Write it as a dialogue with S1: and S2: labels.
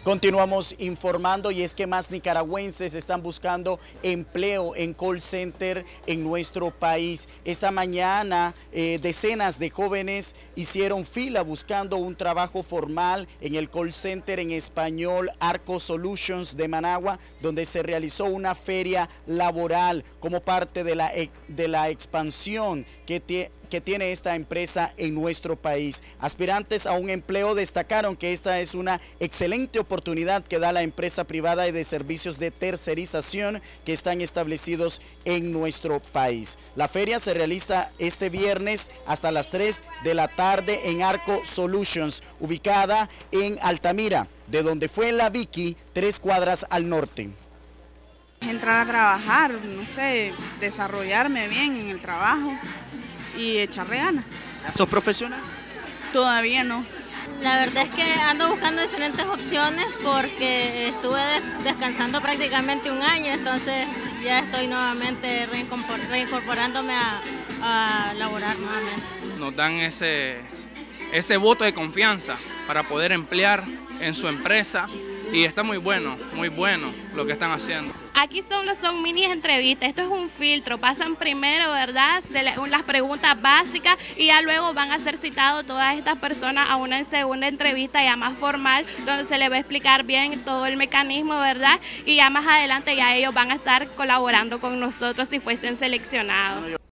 S1: Continuamos informando y es que más nicaragüenses están buscando empleo en call center en nuestro país. Esta mañana decenas de jóvenes hicieron fila buscando un trabajo formal en el call center en español Arco Solutions de Managua, donde se realizó una feria laboral como parte de la expansión que tiene esta empresa en nuestro país. Aspirantes a un empleo destacaron que esta es una excelente oportunidad que da la empresa privada de servicios de tercerización que están establecidos en nuestro país. La feria se realiza este viernes hasta las 3 de la tarde en Arco Solutions, ubicada en Altamira, de donde fue la Vicky, 3 cuadras al norte.
S2: Entrar a trabajar, no sé, desarrollarme bien en el trabajo y echarle ganas.
S1: ¿Sos profesional?
S2: Todavía no.
S3: La verdad es que ando buscando diferentes opciones porque estuve descansando prácticamente un año, entonces ya estoy nuevamente reincorporándome a laborar nuevamente.
S4: Nos dan ese voto de confianza para poder emplear en su empresa y está muy bueno lo que están haciendo.
S5: Aquí solo son mini entrevistas, esto es un filtro, pasan primero, ¿verdad? Las preguntas básicas y ya luego van a ser citados todas estas personas a una segunda entrevista ya más formal, donde se les va a explicar bien todo el mecanismo, ¿verdad? Y ya más adelante ya ellos van a estar colaborando con nosotros si fuesen seleccionados.